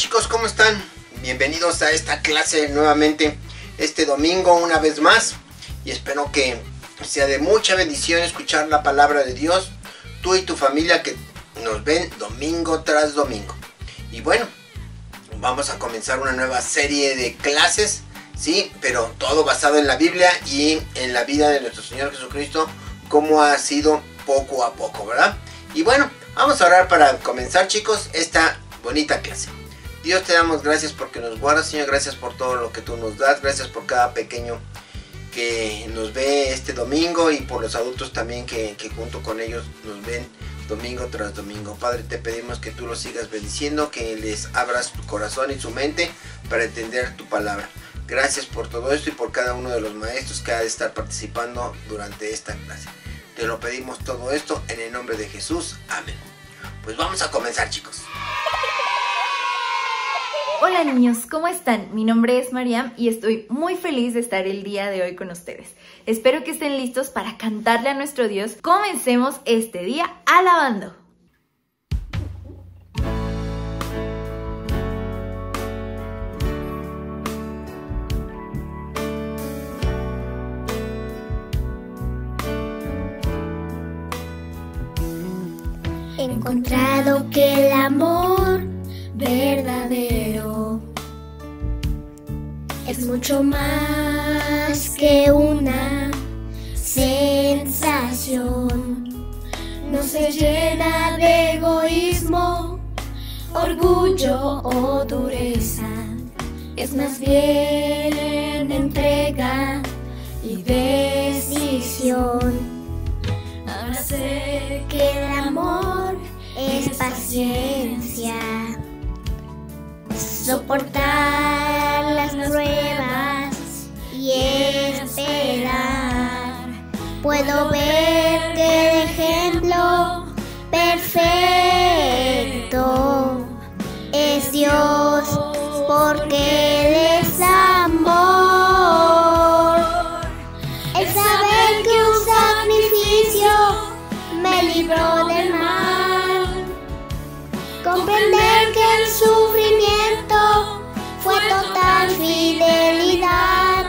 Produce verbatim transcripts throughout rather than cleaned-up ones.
chicos, ¿cómo están? Bienvenidos a esta clase nuevamente este domingo una vez más. Y espero que sea de mucha bendición escuchar la palabra de Dios, tú y tu familia que nos ven domingo tras domingo. Y bueno, vamos a comenzar una nueva serie de clases, sí, pero todo basado en la Biblia y en la vida de nuestro Señor Jesucristo, como ha sido poco a poco, ¿verdad? Y bueno, vamos a orar para comenzar, chicos, esta bonita clase. Dios, te damos gracias porque nos guardas, Señor. Gracias por todo lo que tú nos das. Gracias por cada pequeño que nos ve este domingo y por los adultos también que, que junto con ellos nos ven domingo tras domingo. Padre, te pedimos que tú los sigas bendiciendo, que les abras tu corazón y su mente para entender tu palabra. Gracias por todo esto y por cada uno de los maestros que ha de estar participando durante esta clase. Te lo pedimos todo esto en el nombre de Jesús. Amén. Pues vamos a comenzar, chicos. Hola niños, ¿cómo están? Mi nombre es Mariam y estoy muy feliz de estar el día de hoy con ustedes. Espero que estén listos para cantarle a nuestro Dios. Comencemos este día alabando. He encontrado que el amor verdadero es mucho más que una sensación. No se llena de egoísmo, orgullo o dureza. Es más bien entrega y decisión. Ahora sé que el amor es paciencia, soportar las pruebas y esperar. Puedo ver que el ejemplo perfecto es Dios, porque Él es amor. El saber que un sacrificio me libró del mal, comprender que el sufrimiento fue total fidelidad,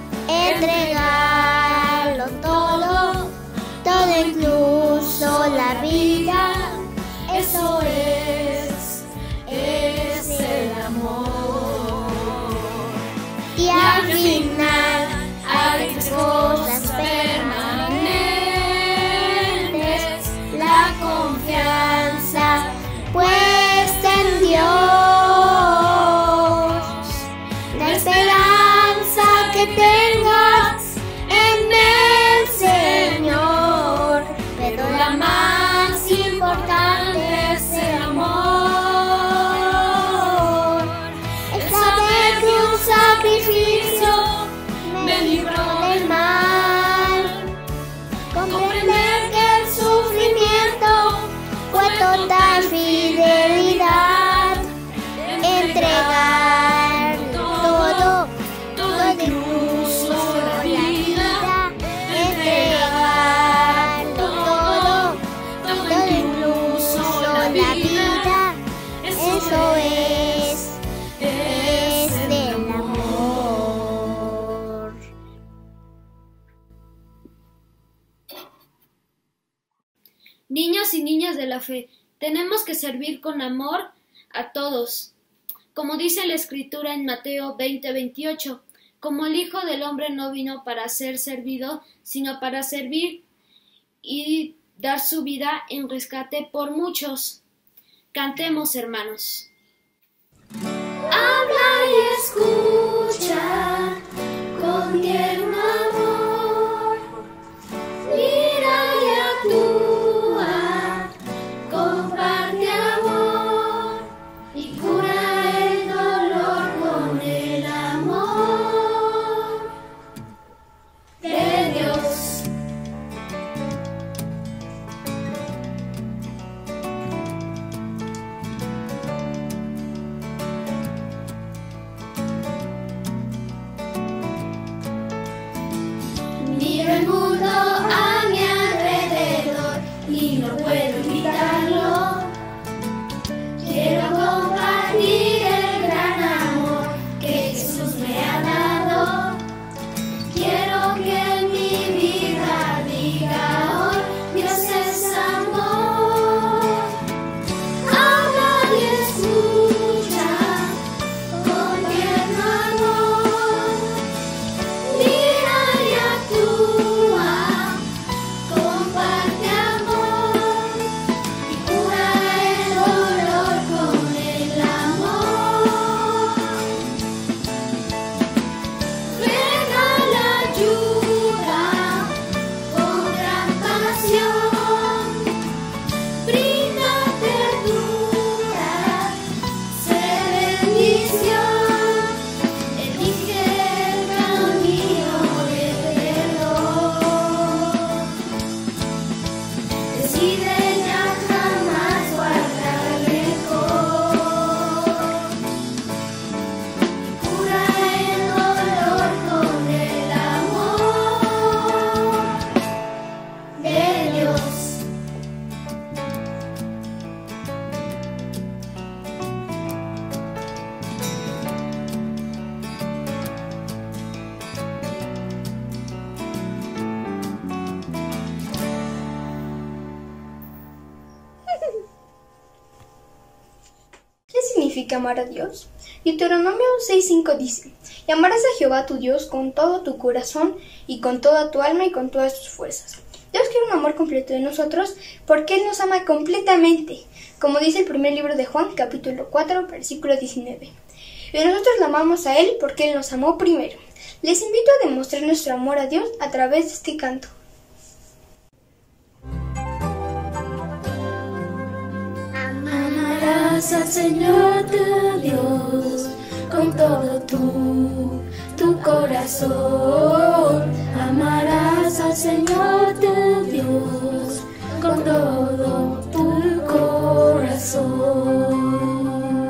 entregarlo todo, todo incluso la vida, eso es, es el amor. Y al final hay tres cosas permanentes: la confianza puesta en Dios, la esperanza que tengas en el Señor, pero la más importante es el amor. El saber que un sacrificio me libró del mal, comprender que el sufrimiento fue total fidelidad, entregar todo, todo incluso la vida, entregar todo, todo incluso la vida, eso es, es del amor. Niños y niñas de la fe, tenemos que servir con amor a todos. Como dice la Escritura en Mateo veinte veintiocho, como el Hijo del Hombre no vino para ser servido, sino para servir y dar su vida en rescate por muchos. Cantemos, hermanos. Habla y escucha con tierno amor, mira y actúa, comparte amor y cura el dolor con el amor de Dios. Miro el mundo a mi alrededor y no puedo evitarlo. Quiero compartir el significa amar a Dios? Deuteronomio seis cinco dice: y amarás a Jehová tu Dios con todo tu corazón y con toda tu alma y con todas tus fuerzas. Dios quiere un amor completo de nosotros porque Él nos ama completamente, como dice el primer libro de Juan, capítulo cuatro, versículo diecinueve. Y nosotros lo amamos a Él porque Él nos amó primero. Les invito a demostrar nuestro amor a Dios a través de este canto. Amarás al Señor tu Dios con todo tu, tu corazón. Amarás al Señor tu Dios con todo tu corazón.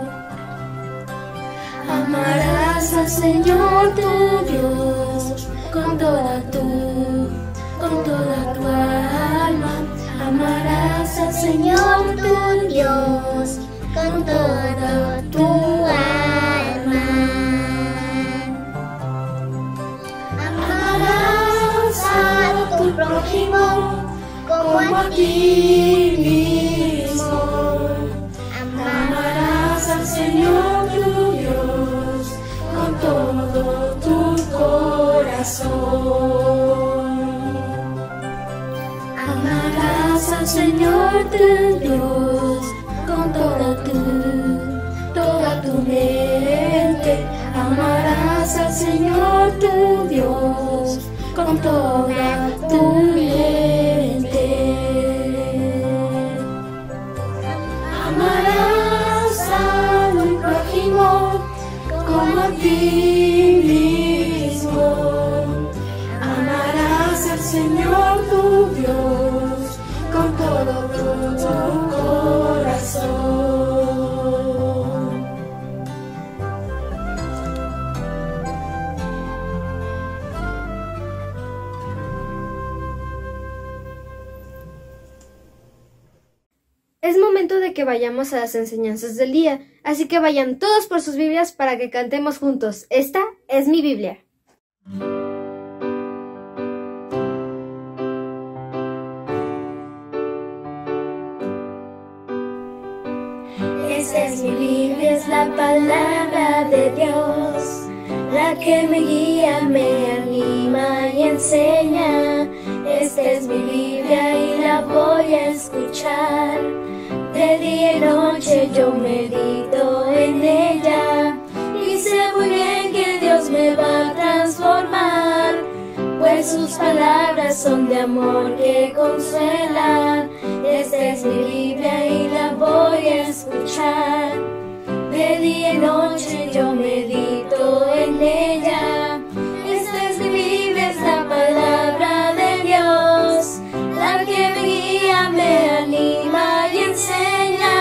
Amarás al Señor tu Dios con toda tu, con toda tu alma. Amarás al Señor tu Dios con toda tu alma. Amarás a tu prójimo como a ti mismo. Amarás al Señor tu Dios con todo tu corazón. Amarás al Señor tu Dios con toda tu, toda tu mente. Amarás al Señor tu Dios con toda tu mente. Amarás a tu prójimo como a ti mismo. Amarás al Señor tu Dios con todo tu corazón. Es momento de que vayamos a las enseñanzas del día, así que vayan todos por sus Biblias para que cantemos juntos. Esta es mi Biblia. Esta es mi Biblia, es la palabra de Dios, la que me guía, me anima y enseña. Esta es mi Biblia y la voy a escuchar. De día y noche yo medito en ella y sé muy bien que Dios me va a transformar, pues sus palabras son de amor que consuelan. Esta es mi Biblia y la voy a escuchar. De día y noche yo medito en ella. Esta es mi Biblia, es la palabra de Dios, la que me guía, me anima y enseña.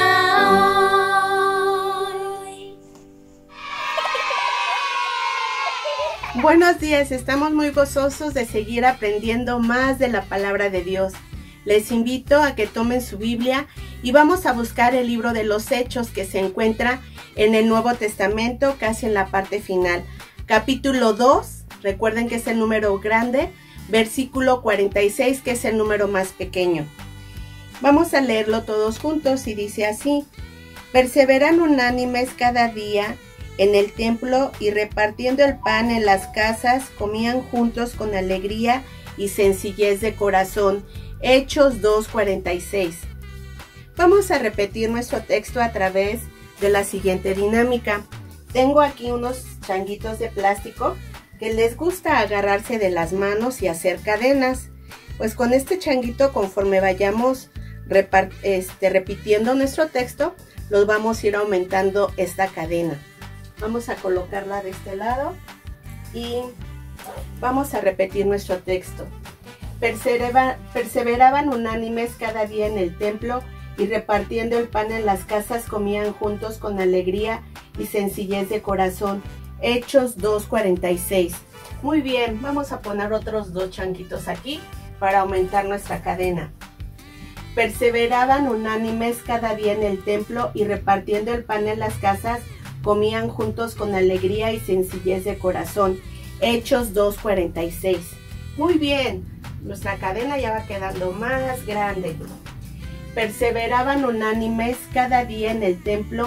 Buenos días, estamos muy gozosos de seguir aprendiendo más de la palabra de Dios. Les invito a que tomen su Biblia y vamos a buscar el libro de los Hechos que se encuentra en el Nuevo Testamento, casi en la parte final. Capítulo dos, recuerden que es el número grande, versículo cuarenta y seis, que es el número más pequeño. Vamos a leerlo todos juntos y dice así: perseveran unánimes cada día en el templo y repartiendo el pan en las casas, comían juntos con alegría y sencillez de corazón. Hechos dos cuarenta y seis. Vamos a repetir nuestro texto a través de la siguiente dinámica. Tengo aquí unos changuitos de plástico que les gusta agarrarse de las manos y hacer cadenas. Pues con este changuito, conforme vayamos este, repitiendo nuestro texto, los vamos a ir aumentando esta cadena. Vamos a colocarla de este lado y vamos a repetir nuestro texto. Persevera, perseveraban unánimes cada día en el templo y repartiendo el pan en las casas comían juntos con alegría y sencillez de corazón. Hechos dos cuarenta y seis. Muy bien, vamos a poner otros dos changuitos aquí para aumentar nuestra cadena. Perseveraban unánimes cada día en el templo y repartiendo el pan en las casas comían juntos con alegría y sencillez de corazón. Hechos dos cuarenta y seis. Muy bien, nuestra cadena ya va quedando más grande. Perseveraban unánimes cada día en el templo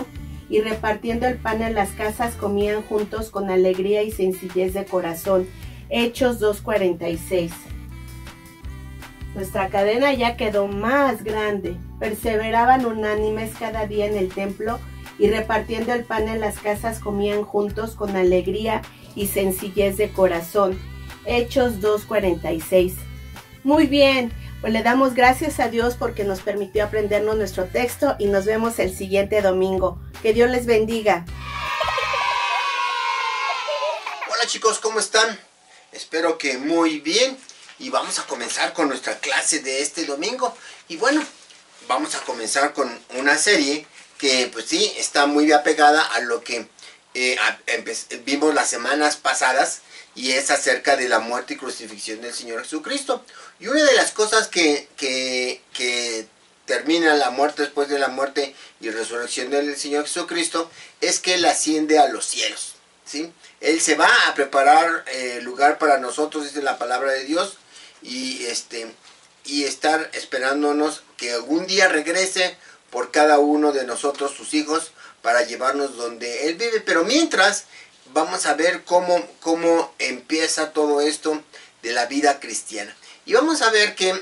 y repartiendo el pan en las casas comían juntos con alegría y sencillez de corazón. Hechos dos cuarenta y seis. Nuestra cadena ya quedó más grande. Perseveraban unánimes cada día en el templo y repartiendo el pan en las casas comían juntos con alegría y sencillez de corazón. Hechos dos cuarenta y seis. Muy bien, pues le damos gracias a Dios porque nos permitió aprendernos nuestro texto y nos vemos el siguiente domingo. Que Dios les bendiga. Hola chicos, ¿cómo están? Espero que muy bien. Y vamos a comenzar con nuestra clase de este domingo. Y bueno, vamos a comenzar con una serie que pues sí, está muy apegada a lo que eh, a, vimos las semanas pasadas. Y es acerca de la muerte y crucifixión del Señor Jesucristo. Y una de las cosas que, que, que termina la muerte después de la muerte y resurrección del Señor Jesucristo es que Él asciende a los cielos, ¿sí? Él se va a preparar eh, lugar para nosotros, dice la palabra de Dios, y, este, y estar esperándonos que algún día regrese por cada uno de nosotros, sus hijos, para llevarnos donde Él vive. Pero mientras, vamos a ver cómo, cómo empieza todo esto de la vida cristiana. Y vamos a ver que,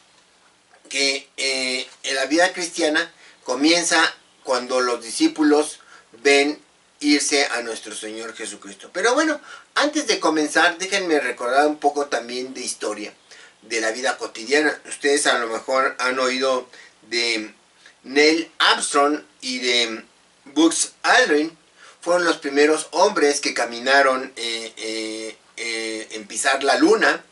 que eh, en la vida cristiana comienza cuando los discípulos ven irse a nuestro Señor Jesucristo. Pero bueno, antes de comenzar, déjenme recordar un poco también de historia de la vida cotidiana. Ustedes a lo mejor han oído de Neil Armstrong y de Buzz Aldrin. Fueron los primeros hombres que caminaron eh, eh, eh, en pisar la luna.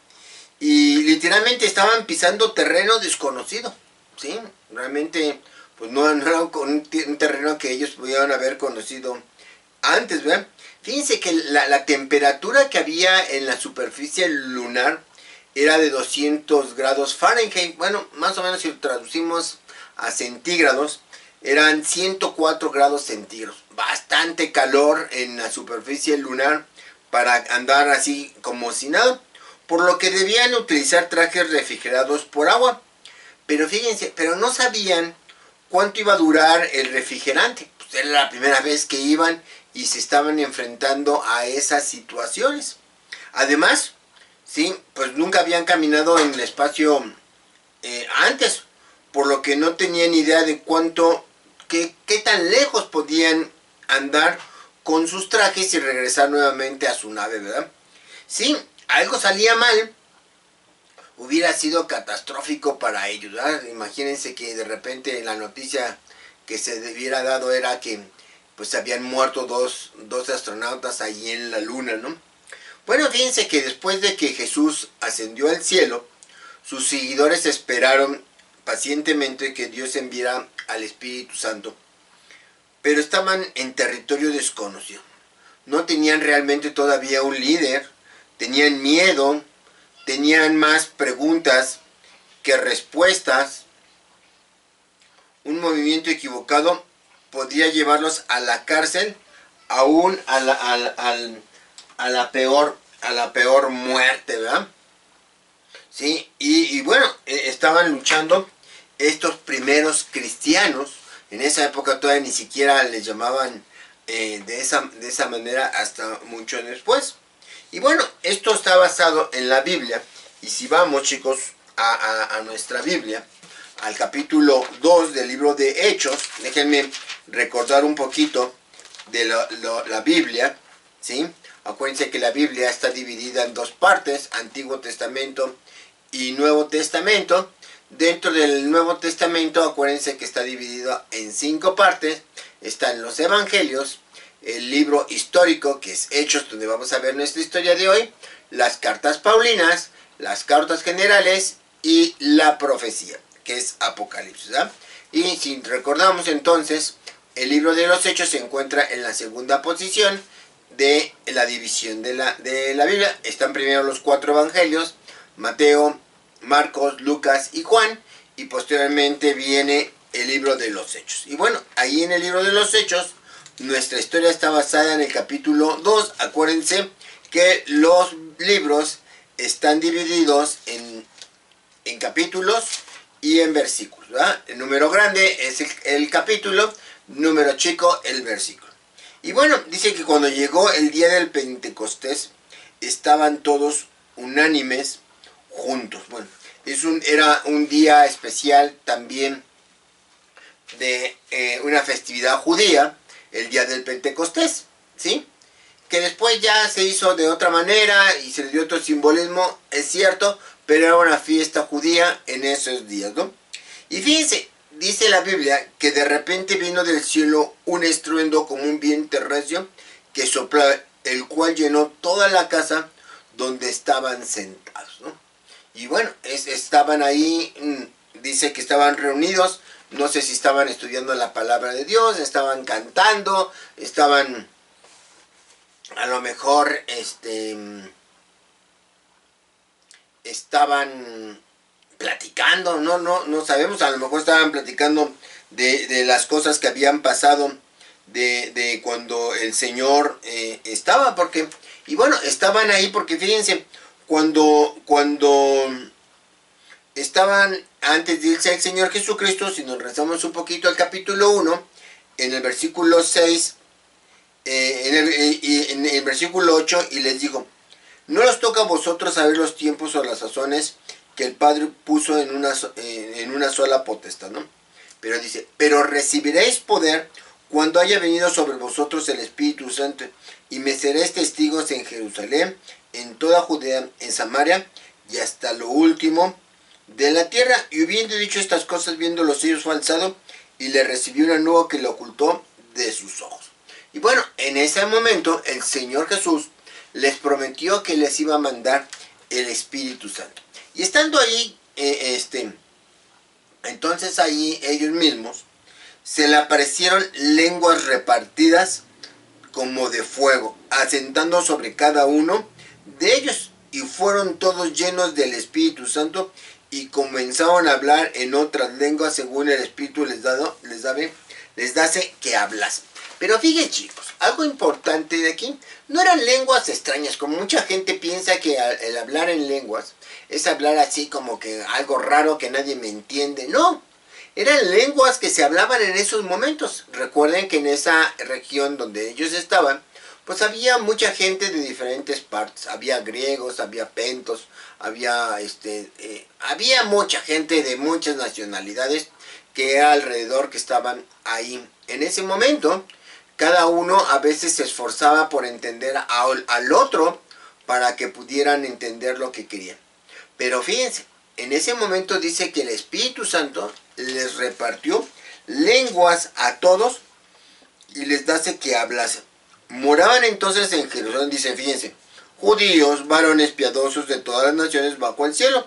Y literalmente estaban pisando terreno desconocido, ¿sí? Realmente, pues no, no era un, un terreno que ellos pudieran haber conocido antes, ¿verdad? Fíjense que la, la temperatura que había en la superficie lunar era de doscientos grados Fahrenheit. Bueno, más o menos si lo traducimos a centígrados, eran ciento cuatro grados centígrados. Bastante calor en la superficie lunar para andar así como si nada. Por lo que debían utilizar trajes refrigerados por agua. Pero fíjense, pero no sabían cuánto iba a durar el refrigerante. Pues era la primera vez que iban y se estaban enfrentando a esas situaciones. Además, sí, pues nunca habían caminado en el espacio eh, antes. Por lo que no tenían idea de cuánto, qué, qué tan lejos podían andar con sus trajes y regresar nuevamente a su nave, ¿verdad? Sí, algo salía mal, hubiera sido catastrófico para ellos, ¿verdad? Imagínense que de repente la noticia que se hubiera dado era que pues habían muerto dos, dos astronautas allí en la luna, ¿no? Bueno, fíjense que después de que Jesús ascendió al cielo, sus seguidores esperaron pacientemente que Dios enviara al Espíritu Santo, pero estaban en territorio desconocido. No tenían realmente todavía un líder. Tenían miedo, tenían más preguntas que respuestas. Un movimiento equivocado podría llevarlos a la cárcel, aún a la, a la, a la, a la, peor, a la peor muerte, ¿verdad? ¿Sí? Y, y bueno, eh, estaban luchando estos primeros cristianos. En esa época todavía ni siquiera les llamaban eh, de, esa, de esa manera hasta mucho después. Y bueno, esto está basado en la Biblia. Y si vamos, chicos, a, a, a nuestra Biblia, al capítulo dos del libro de Hechos, déjenme recordar un poquito de lo, lo, la Biblia, ¿sí? Acuérdense que la Biblia está dividida en dos partes, Antiguo Testamento y Nuevo Testamento. Dentro del Nuevo Testamento, acuérdense que está dividido en cinco partes. Están los Evangelios, el libro histórico que es Hechos, donde vamos a ver nuestra historia de hoy, las cartas paulinas, las cartas generales y la profecía, que es Apocalipsis, ¿verdad? Y si recordamos entonces, el libro de los Hechos se encuentra en la segunda posición de la división de la, de la Biblia. Están primero los cuatro evangelios, Mateo, Marcos, Lucas y Juan, y posteriormente viene el libro de los Hechos. Y bueno, ahí en el libro de los Hechos, nuestra historia está basada en el capítulo dos. Acuérdense que los libros están divididos en, en capítulos y en versículos, ¿verdad? El número grande es el, el capítulo, número chico el versículo. Y bueno, dice que cuando llegó el día del Pentecostés, estaban todos unánimes juntos. Bueno, es un, era un día especial también de eh, una festividad judía, el día del Pentecostés, ¿sí? Que después ya se hizo de otra manera y se le dio otro simbolismo, es cierto, pero era una fiesta judía en esos días, ¿no? Y fíjense, dice la Biblia que de repente vino del cielo un estruendo como un viento recio que soplaba, el cual llenó toda la casa donde estaban sentados, ¿no? Y bueno, es, estaban ahí, dice que estaban reunidos, no sé si estaban estudiando la palabra de Dios, estaban cantando, estaban a lo mejor, este, estaban platicando, no, no, no sabemos, a lo mejor estaban platicando de, de las cosas que habían pasado de, de cuando el Señor eh, estaba, porque, y bueno, estaban ahí porque fíjense, cuando, cuando estaban antes de irse el Señor Jesucristo, si nos rezamos un poquito al capítulo uno, en el versículo seis, eh, en, el, en el versículo ocho, y les digo, no os toca a vosotros saber los tiempos o las sazones que el Padre puso en una, en una sola potestad, ¿no? Pero dice, pero recibiréis poder cuando haya venido sobre vosotros el Espíritu Santo, y me seréis testigos en Jerusalén, en toda Judea, en Samaria, y hasta lo último de la tierra. Y habiendo dicho estas cosas, viendo los sellos fue alzado, y le recibió una nube que lo ocultó de sus ojos. Y bueno, en ese momento el Señor Jesús les prometió que les iba a mandar el Espíritu Santo. Y estando ahí, eh, este, entonces ahí ellos mismos, se le aparecieron lenguas repartidas como de fuego, asentando sobre cada uno de ellos, y fueron todos llenos del Espíritu Santo, y comenzaron a hablar en otras lenguas según el Espíritu les dado, les daba, les dase que hablas. Pero fíjense, chicos, algo importante de aquí, no eran lenguas extrañas, como mucha gente piensa que el hablar en lenguas es hablar así como que algo raro que nadie me entiende. No, eran lenguas que se hablaban en esos momentos. Recuerden que en esa región donde ellos estaban, pues había mucha gente de diferentes partes. Había griegos, había pentos, había, este, eh, había mucha gente de muchas nacionalidades que alrededor que estaban ahí. En ese momento, cada uno a veces se esforzaba por entender a, al otro para que pudieran entender lo que querían. Pero fíjense, en ese momento dice que el Espíritu Santo les repartió lenguas a todos y les dace que hablasen. Moraban entonces en Jerusalén, dice, fíjense, judíos, varones piadosos de todas las naciones bajo el cielo.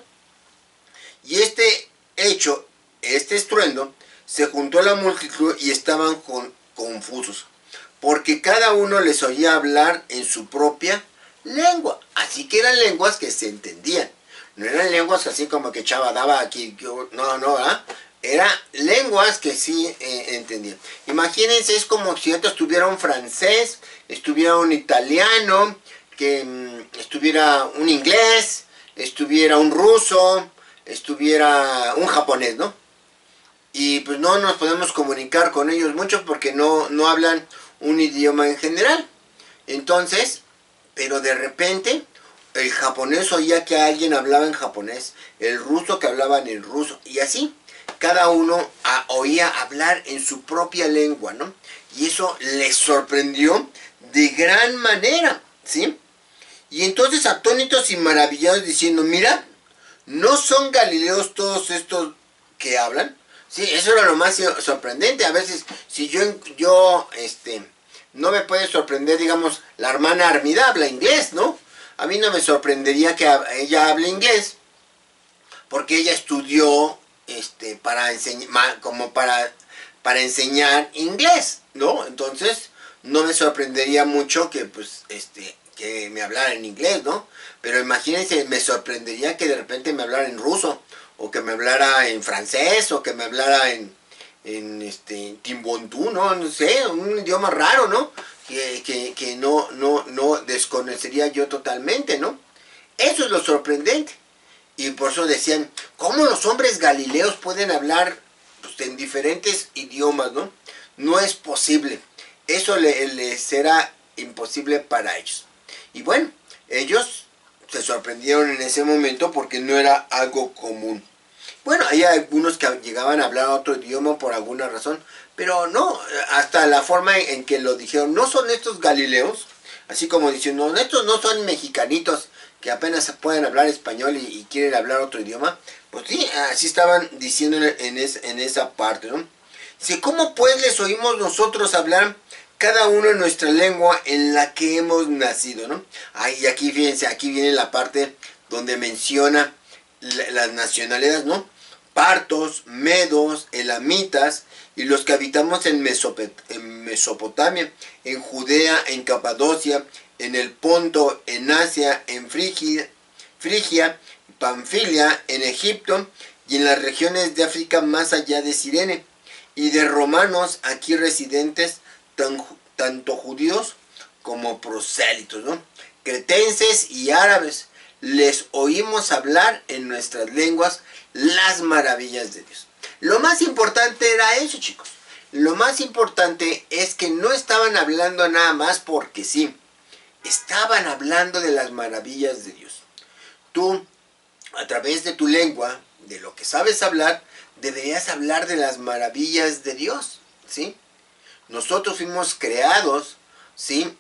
Y este hecho, este estruendo, se juntó a la multitud y estaban con, confusos, porque cada uno les oía hablar en su propia lengua. Así que eran lenguas que se entendían. No eran lenguas así como que chava daba aquí, no, no, ¿verdad? Eran lenguas que sí eh, entendían. Imagínense, es como si estuviera un francés, estuviera un italiano, que mmm, estuviera un inglés, estuviera un ruso, estuviera un japonés, ¿no? Y pues no nos podemos comunicar con ellos mucho porque no, no hablan un idioma en general. Entonces, pero de repente el japonés oía que alguien hablaba en japonés, el ruso que hablaba en el ruso, y así cada uno a, oía hablar en su propia lengua, ¿no? Y eso les sorprendió de gran manera, ¿sí? Y entonces atónitos y maravillados diciendo, mira, ¿no son galileos todos estos que hablan? Sí, eso era lo más sorprendente. A veces, si yo, yo este, no me puede sorprender, digamos, la hermana Armida habla inglés, ¿no? A mí no me sorprendería que ella hable inglés, porque ella estudió este, para enseñar, como para, para enseñar inglés, ¿no? Entonces, no me sorprendería mucho que, pues, este, que me hablara en inglés, ¿no? Pero imagínense, me sorprendería que de repente me hablara en ruso, o que me hablara en francés, o que me hablara en, en este, Timbuktu, ¿no? No sé, un idioma raro, ¿no? Que, que, que no, no, no desconocería yo totalmente, ¿no? Eso es lo sorprendente. Y por eso decían, ¿cómo los hombres galileos pueden hablar pues, en diferentes idiomas, ¿no? no es posible. Eso les le será imposible para ellos. Y bueno, ellos se sorprendieron en ese momento porque no era algo común. Bueno, hay algunos que llegaban a hablar otro idioma por alguna razón, pero no, hasta la forma en que lo dijeron, no son estos galileos, así como diciendo, estos no son mexicanitos que apenas pueden hablar español y, y quieren hablar otro idioma. Pues sí, así estaban diciendo en, es, en esa parte, ¿no? Dice, ¿cómo pues les oímos nosotros hablar cada uno en nuestra lengua en la que hemos nacido, ¿no? Ah, y aquí fíjense, aquí viene la parte donde menciona la, las nacionalidades, ¿no? Partos, medos, elamitas y los que habitamos en, Mesopot en Mesopotamia, en Judea, en Capadocia, en el Ponto, en Asia, en Frigia, Frigia, Panfilia, en Egipto y en las regiones de África más allá de Cirene, y de romanos aquí residentes, tan, tanto judíos como prosélitos, ¿no? Cretenses y árabes, les oímos hablar en nuestras lenguas las maravillas de Dios. Lo más importante era eso, chicos. Lo más importante es que no estaban hablando nada más porque sí. Estaban hablando de las maravillas de Dios. Tú, a través de tu lengua, de lo que sabes hablar, deberías hablar de las maravillas de Dios, ¿sí? Nosotros fuimos creados, ¿sí?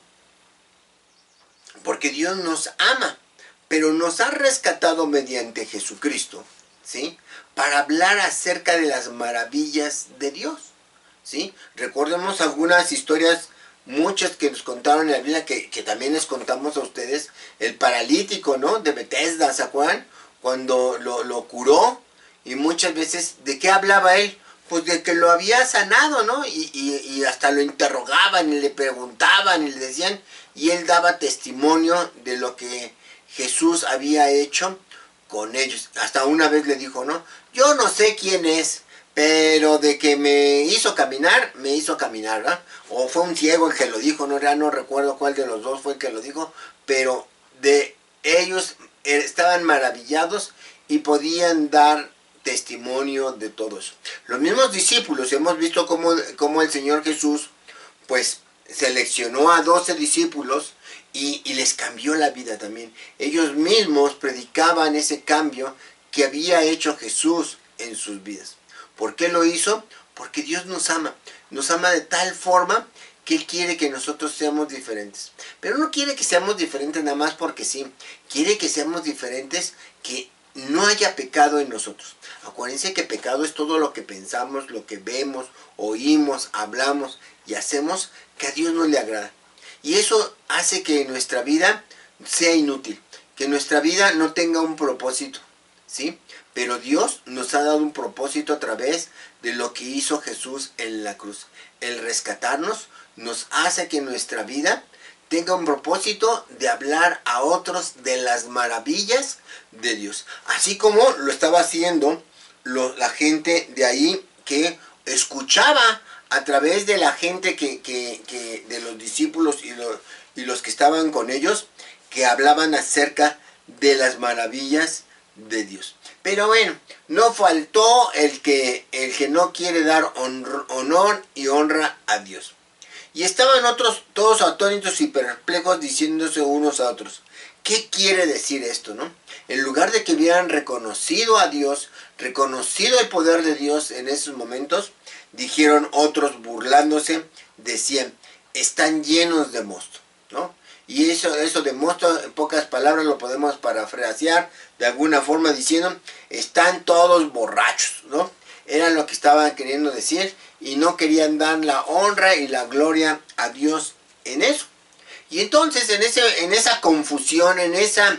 Porque Dios nos ama, pero nos ha rescatado mediante Jesucristo, ¿sí? Para hablar acerca de las maravillas de Dios, ¿sí? Recordemos algunas historias, muchas que nos contaron en la Biblia, que, que también les contamos a ustedes. El paralítico, ¿no? De Betesda, ¿se acuerdan? Cuando lo, lo curó, y muchas veces, ¿de qué hablaba él? Pues de que lo había sanado, ¿no? Y, y, y hasta lo interrogaban y le preguntaban y le decían, y él daba testimonio de lo que Jesús había hecho con ellos. Hasta una vez le dijo, ¿no? Yo no sé quién es, pero de que me hizo caminar, me hizo caminar, ¿verdad? O fue un ciego el que lo dijo, no, ya no recuerdo cuál de los dos fue el que lo dijo, pero de ellos estaban maravillados y podían dar testimonio de todo eso. Los mismos discípulos, hemos visto cómo, cómo el Señor Jesús, pues, seleccionó a doce discípulos y, y les cambió la vida también. Ellos mismos predicaban ese cambio que había hecho Jesús en sus vidas. ¿Por qué lo hizo? Porque Dios nos ama. Nos ama de tal forma que Él quiere que nosotros seamos diferentes. Pero no quiere que seamos diferentes nada más porque sí. Quiere que seamos diferentes, que no haya pecado en nosotros. Acuérdense que pecado es todo lo que pensamos, lo que vemos, oímos, hablamos y hacemos que a Dios no le agrada. Y eso hace que nuestra vida sea inútil, que nuestra vida no tenga un propósito, ¿sí? Pero Dios nos ha dado un propósito a través de lo que hizo Jesús en la cruz. El rescatarnos nos hace que nuestra vida tenga un propósito de hablar a otros de las maravillas de Dios. Así como lo estaba haciendo lo, la gente de ahí que escuchaba a través de la gente que, que, que de los discípulos y, lo, y los que estaban con ellos, que hablaban acerca de las maravillas de Dios. Pero bueno, no faltó el que, el que no quiere dar honor, honor y honra a Dios. Y estaban otros todos atónitos y perplejos diciéndose unos a otros, ¿qué quiere decir esto, no? En lugar de que hubieran reconocido a Dios, reconocido el poder de Dios en esos momentos, dijeron otros burlándose, decían, están llenos de mosto, ¿no? Y eso, eso de mosto, en pocas palabras lo podemos parafrasear de alguna forma diciendo, están todos borrachos, ¿no? Era lo que estaban queriendo decir y no querían dar la honra y la gloria a Dios en eso. Y entonces en, ese, en esa confusión, en, esa,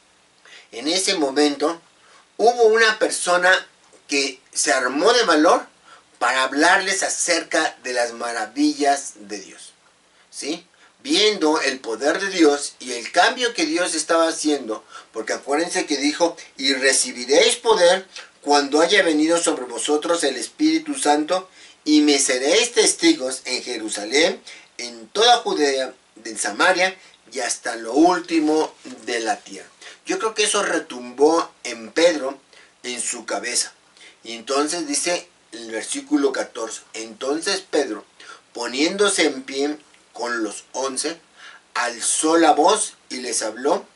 en ese momento, hubo una persona que se armó de valor para hablarles acerca de las maravillas de Dios, ¿sí? Viendo el poder de Dios y el cambio que Dios estaba haciendo, porque acuérdense que dijo, y recibiréis poder cuando haya venido sobre vosotros el Espíritu Santo, y me seréis testigos en Jerusalén, en toda Judea, en Samaria, y hasta lo último de la tierra. Yo creo que eso retumbó en Pedro, en su cabeza. Y entonces dice, el versículo catorce. Entonces Pedro, poniéndose en pie con los once, alzó la voz y les habló,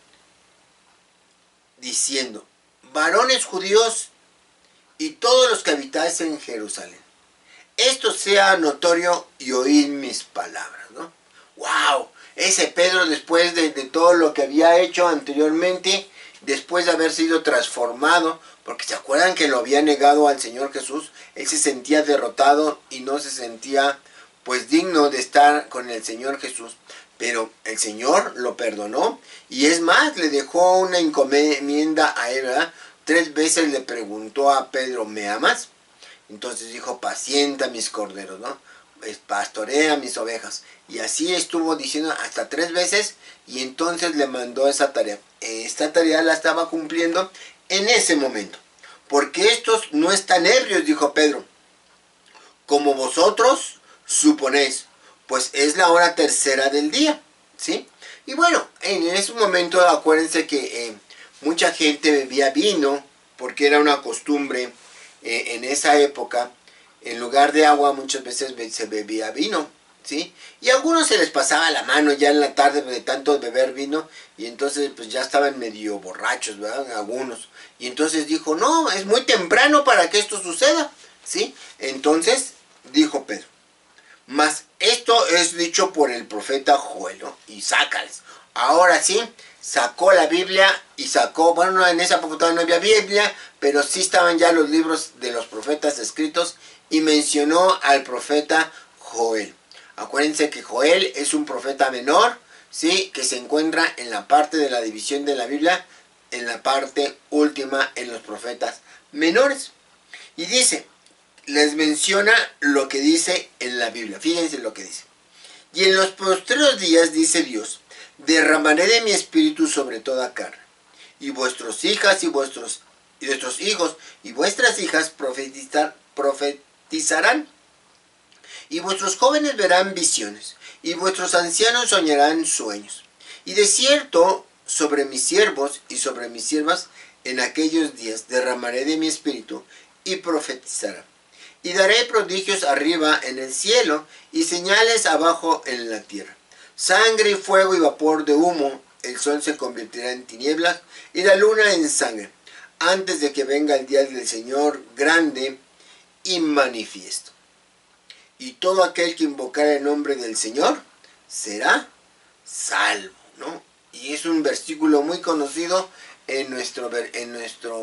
diciendo: varones judíos y todos los que habitáis en Jerusalén, esto sea notorio y oíd mis palabras, ¿no? ¡Wow! Ese Pedro, después de, de todo lo que había hecho anteriormente, después de haber sido transformado, porque se acuerdan que lo había negado al Señor Jesús, él se sentía derrotado y no se sentía pues digno de estar con el Señor Jesús. Pero el Señor lo perdonó y es más, le dejó una encomienda a él, ¿verdad? Tres veces le preguntó a Pedro: ¿me amas? Entonces dijo: pacienta mis corderos, ¿no? Pastorea mis ovejas. Y así estuvo diciendo hasta tres veces, y entonces le mandó esa tarea. Esta tarea la estaba cumpliendo en ese momento. Porque estos no están ebrios, dijo Pedro, como vosotros suponéis, pues es la hora tercera del día, ¿sí? Y bueno, en ese momento acuérdense que eh, mucha gente bebía vino, porque era una costumbre eh, en esa época. En lugar de agua muchas veces se bebía vino, ¿sí? Y a algunos se les pasaba la mano ya en la tarde de tanto beber vino, y entonces pues ya estaban medio borrachos, ¿verdad? Algunos. Y entonces dijo: no, es muy temprano para que esto suceda, ¿sí? Entonces dijo Pedro: mas esto es dicho por el profeta Joel, ¿no? Y sácales. Ahora sí, sacó la Biblia y sacó, bueno, en esa época todavía no había Biblia, pero sí estaban ya los libros de los profetas escritos, y mencionó al profeta Joel. Acuérdense que Joel es un profeta menor, ¿sí? Que se encuentra en la parte de la división de la Biblia, en la parte última, en los profetas menores. Y dice, les menciona lo que dice en la Biblia. Fíjense lo que dice. Y en los postreros días, dice Dios, derramaré de mi espíritu sobre toda carne, y vuestros hijas y vuestros, y vuestros hijos y vuestras hijas profetizar, profetizarán, y vuestros jóvenes verán visiones, y vuestros ancianos soñarán sueños. Y de cierto, sobre mis siervos y sobre mis siervas en aquellos días derramaré de mi espíritu, y profetizarán. Y daré prodigios arriba en el cielo, y señales abajo en la tierra: sangre y fuego y vapor de humo. El sol se convertirá en tinieblas y la luna en sangre, antes de que venga el día del Señor grande y manifiesto. Y todo aquel que invocara el nombre del Señor será salvo, ¿no? Y es un versículo muy conocido en nuestro, en nuestro,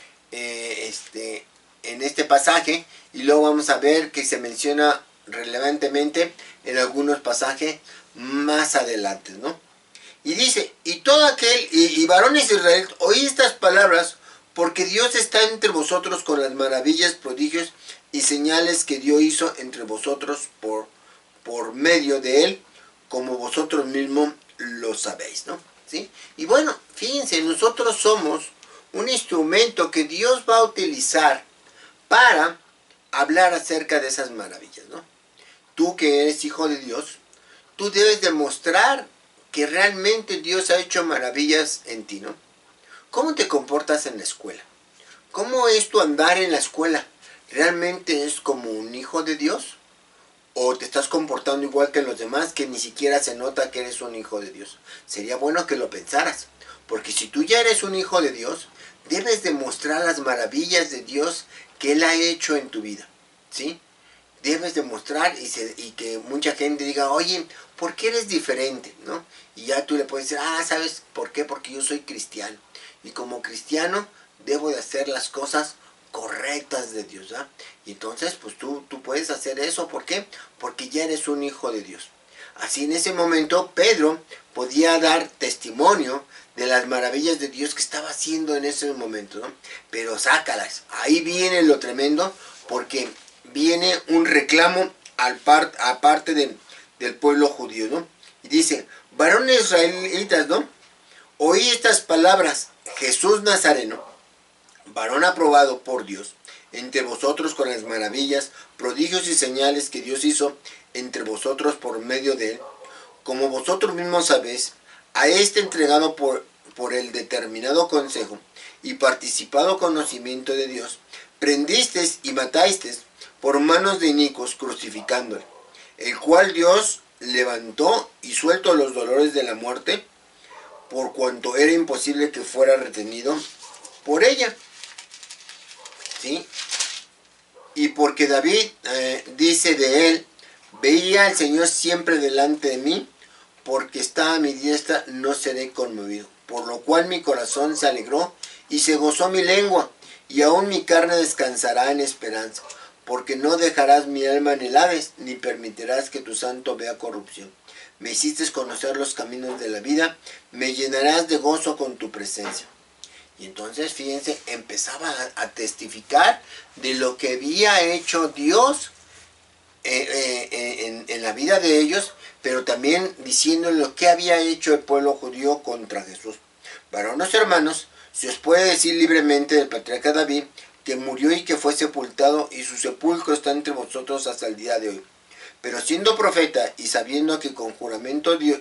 eh, este, en este pasaje, y luego vamos a ver que se menciona relevantemente en algunos pasajes más adelante, ¿no? Y dice, y todo aquel, y, y varones de Israel, oí estas palabras, porque Dios está entre vosotros con las maravillas, prodigios y señales que Dios hizo entre vosotros por, por medio de él, como vosotros mismos lo sabéis, ¿no? ¿Sí? Y bueno, fíjense, nosotros somos un instrumento que Dios va a utilizar para hablar acerca de esas maravillas, ¿no? Tú que eres hijo de Dios, tú debes demostrar que realmente Dios ha hecho maravillas en ti, ¿no? ¿Cómo te comportas en la escuela? ¿Cómo es tu andar en la escuela? ¿Realmente es como un hijo de Dios? ¿O te estás comportando igual que los demás, que ni siquiera se nota que eres un hijo de Dios? Sería bueno que lo pensaras, porque si tú ya eres un hijo de Dios, debes demostrar las maravillas de Dios que Él ha hecho en tu vida, ¿sí? Debes demostrar y, se, y que mucha gente diga, oye, ¿por qué eres diferente? ¿No? Y ya tú le puedes decir, ah, ¿sabes por qué? Porque yo soy cristiano. Y como cristiano debo de hacer las cosas correctas de Dios, ¿verdad? Y entonces, pues tú, tú puedes hacer eso. ¿Por qué? Porque ya eres un hijo de Dios. Así en ese momento Pedro podía dar testimonio de las maravillas de Dios que estaba haciendo en ese momento, ¿no? Pero sácalas. Ahí viene lo tremendo, porque viene un reclamo al par, aparte de, del pueblo judío, ¿no? Y dice, varones israelitas, ¿no? Oí estas palabras, Jesús Nazareno, varón aprobado por Dios, entre vosotros con las maravillas, prodigios y señales que Dios hizo entre vosotros por medio de él, como vosotros mismos sabéis, a este entregado por, por el determinado consejo y participado conocimiento de Dios, prendisteis y matasteis, por manos de inicuos, crucificándole, el cual Dios levantó y suelto los dolores de la muerte, por cuanto era imposible que fuera retenido por ella. ¿Sí? Y porque David eh, dice de él, veía al Señor siempre delante de mí, porque está a mi diestra, no seré conmovido. Por lo cual mi corazón se alegró y se gozó mi lengua, y aún mi carne descansará en esperanza, porque no dejarás mi alma en el Hades, ni permitirás que tu santo vea corrupción. Me hiciste conocer los caminos de la vida, me llenarás de gozo con tu presencia. Y entonces, fíjense, empezaba a, a testificar de lo que había hecho Dios eh, eh, en, en la vida de ellos, pero también diciendo lo que había hecho el pueblo judío contra Jesús. Varones hermanos, se os puede decir libremente del patriarca David, que murió y que fue sepultado, y su sepulcro está entre vosotros hasta el día de hoy. Pero siendo profeta y sabiendo que con juramento Dios,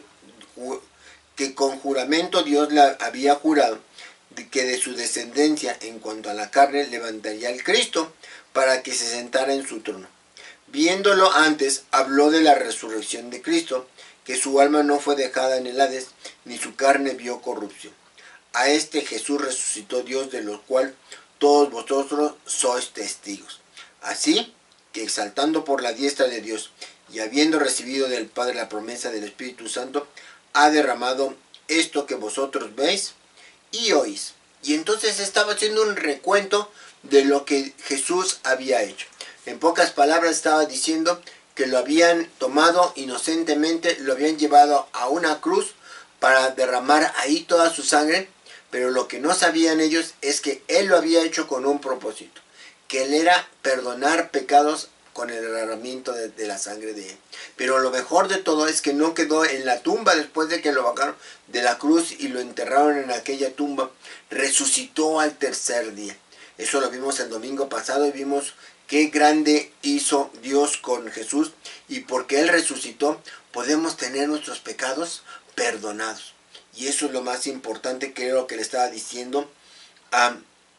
que con juramento Dios la había jurado, de que de su descendencia en cuanto a la carne levantaría el Cristo para que se sentara en su trono. Viéndolo antes, habló de la resurrección de Cristo, que su alma no fue dejada en el Hades, ni su carne vio corrupción. A este Jesús resucitó Dios, de lo cual todos vosotros sois testigos. Así que, exaltando por la diestra de Dios y habiendo recibido del Padre la promesa del Espíritu Santo, ha derramado esto que vosotros veis y oís. Y entonces estaba haciendo un recuento de lo que Jesús había hecho. En pocas palabras estaba diciendo que lo habían tomado inocentemente, lo habían llevado a una cruz para derramar ahí toda su sangre, pero lo que no sabían ellos es que Él lo había hecho con un propósito, que Él era perdonar pecados con el derramamiento de, de la sangre de Él. Pero lo mejor de todo es que no quedó en la tumba después de que lo bajaron de la cruz y lo enterraron en aquella tumba. Resucitó al tercer día. Eso lo vimos el domingo pasado y vimos qué grande hizo Dios con Jesús, y porque Él resucitó podemos tener nuestros pecados perdonados. Y eso es lo más importante, que era lo que le estaba diciendo a,